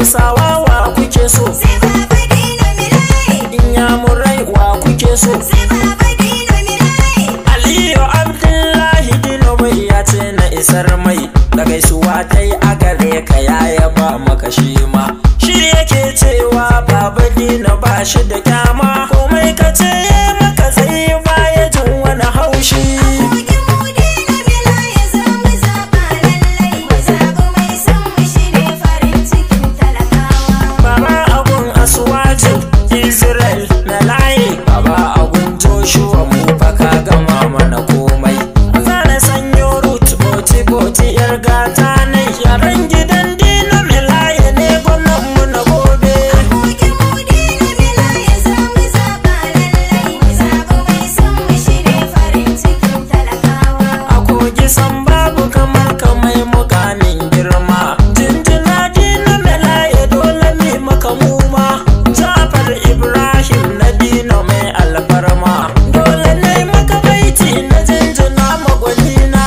Hausawa wa kuke so? Sai Baba Dino Milaye. Inyamurai wa kuke so? Sai Baba Dino Milaye. Aliyu Abdullahi Dino bai ya ce na isar mai da gaisuwa ta yi a gare ka ya yaba maka shi ma. Shi yake cewa Baba Dino ba shi da kyama, komai ka ce maka zai baya jin wani haushi. Israel na layi baba agun Joshua mu baka gama mana komai. Zana sanyo root boti yar gata ne, yaran gidan Dino Milaye ne gwamnan mu na gobe. A kogi san babu kamar kamai mukamin girma, jinjina Dino Milaye dole mi maka muma. Jafar Ibrahim na Dino mai alfarma, dole ne maka baiti na jinjina magwanina.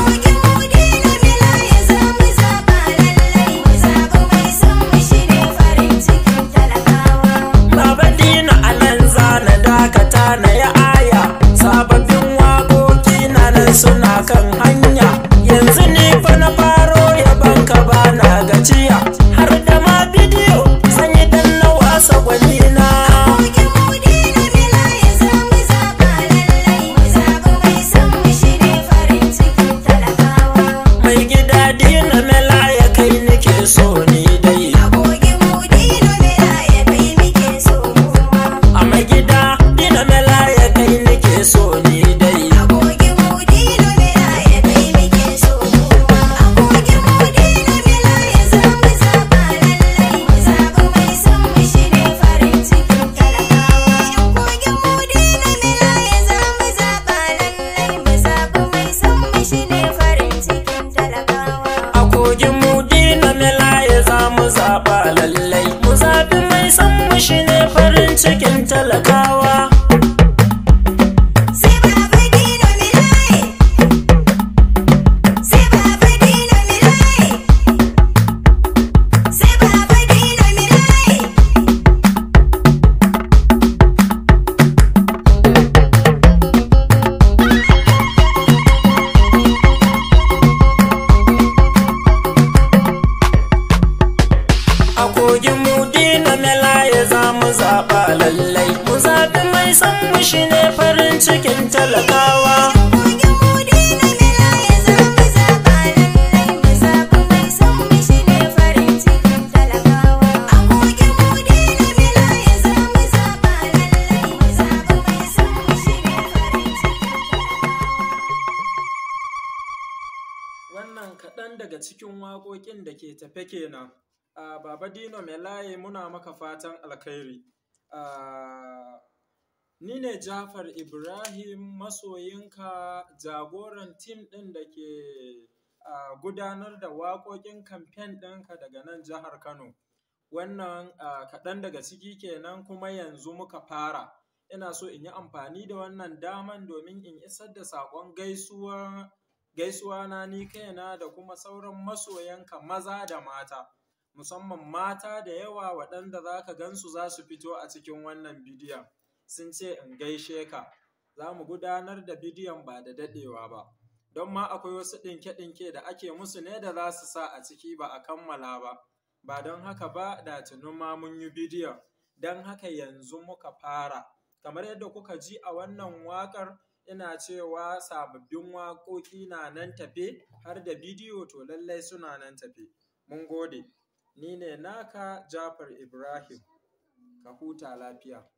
Baba Dino a nan zana dakata na ya aya, sababbin waƙoƙi na nan suna kan hanya. Yanzu ni fa na faro yabanka ba na gajiya, har da ma bidiyo sanyi dan na wasa gwanina. Mai gida Dino Milaye kai nake so ni dai. A mai gida Dino Milaye kai nake so ni dai. A kogin mu Dino Milaye za mu zaɓa lallai, mu zaɓi mai san mu shi ne farin cikin talakawa. A kogin mu Dino Milaye za mu zaɓa lallai, mu zaɓi mai san mu shi ne farin cikin talakawa. Wannan kaɗan daga cikin waƙoƙin da ke tafe kenan. Baba Dino Milaye muna maka fatan alkhairi. Ni ne Jafar Ibrahim, masoyinka, jagoran tim ɗin da ke gudanar da waƙoƙin kamfen ɗinka daga nan jihar Kano. Wannan kaɗan daga ciki kenan, kuma yanzu muka fara. Ina so in yi amfani da wannan daman domin in isar da saƙon gaisuwa na ni kaina da kuma sauran masoyanka maza da mata. Musamman mata da yawa waɗanda za ka gansu za su fito a cikin wannan bidiyon, sun ce in gaishe ka. Za mu gudanar da bidiyon ba da daɗewa ba, don ma akwai wasu ɗinke-ɗinke da ake musu ne da za su sa a ciki ba a kammala ba. Ba don haka ba da tuni ma mun yi bidiyon, don haka yanzu muka fara. Kamar yadda kuka ji a wannan waƙar, ina cewa sababbin waƙoƙi na nan tafe, har da bidiyo to lallai suna nan tafe. Mun gode. Ni ne naka Jafar Ibrahim, ka huta lafiya.